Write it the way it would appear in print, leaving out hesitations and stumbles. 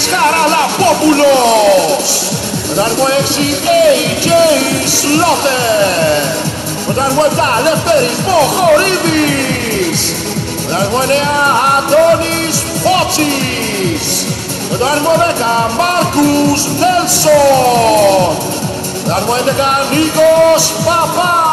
Χαραλαπόπουλος. Με το αριθμό 6 AJ Slaughter. Με το αριθμό 7 Λευτέρης Μποχορίδης. Με το αριθμό 9 Αντώνης Φώτσης. Με το αριθμό 10 Μάρκους Νέλσον. Με το αριθμό 11 Νίκος Παπάς.